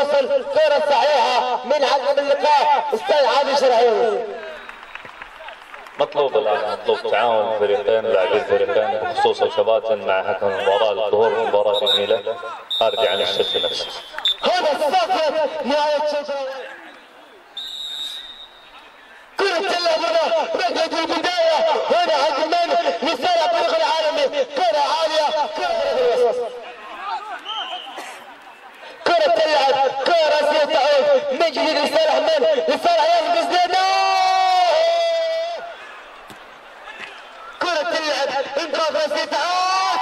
الوصل. كرة صحيحة من حكم اللقاء استاذ عادل شرعيوي. مطلوب الان مطلوب تعاون الفريقين لاعبي الفريقين بخصوص الشباب مع حكم المباراه لظهور المباراه جميله خارج عن الشد نفسه. هنا الصافية نهاية شوط. كرة اللعبة ركلة البداية هنا هجمان لصالح الفريق العالمي. كرة عالية كرة الوسط. كرة تلعب كرة تعود من جديد لصالح من لصالح ياسر بزيادة. كرة تلعب انقاذ راسية تعود.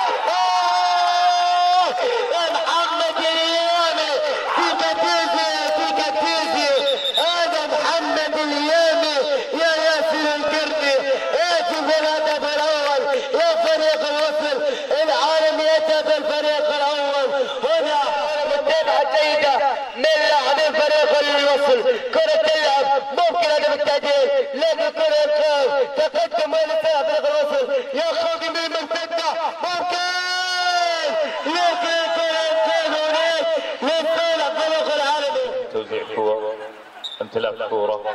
محمد اليامي في كتيزي هذا محمد اليامي يا ياسر القرني. اجب الهدف الاول يا فريق الوصل العالمي يتابع الفريق الاول. هنا متابعة جيدة من لاعبي فريق الوصل. كرة تلعب ممكن هدف التعديل لكن كرة تقدم لصالح فريق الوصل. ياخذ من المرتدة ممكن لكن كرة هناك لصالح فريق العالمي. توزيع كورة امتلاك كورة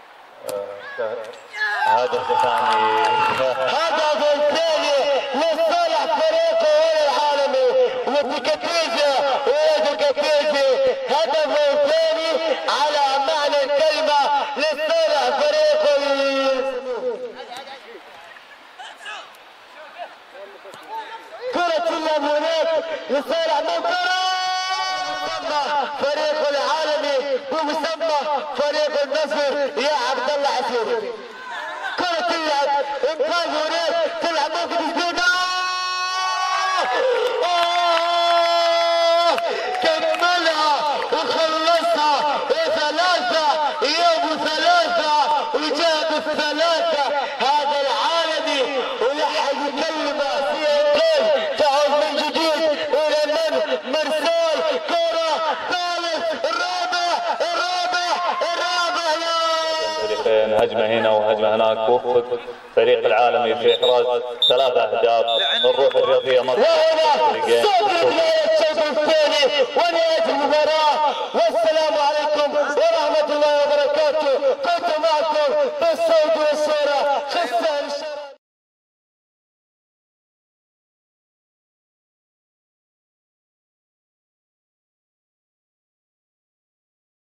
هدف ثاني هدف الثاني لصالح فريق العالمي وتكتيزي هدف الثاني على معنى الكلمة لصالح فريق كرة اللعب هناك لصالح من فريق العالمي ومسمى فريق النصر يا عبد الله عسيري. كرة اللعب انقاذ هناك تلعب ممكن جديدة. كملها وخلصها ثلاثة يا ابو ثلاثة وجاب الثلاثة. هذا العالمي ولحق كلمة في الجول تعود من جديد الى من مرسال. كرة ثالث الرابع الفريقين هجمه هنا وهجمه هناك. وفق فريق العالمي في احراز 3 اهداف. الروح الرياضيه وهنا صدر نهاية الشوط الثاني ونهاية المباراة. والسلام عليكم ورحمة الله وبركاته. كنت معكم بالصوت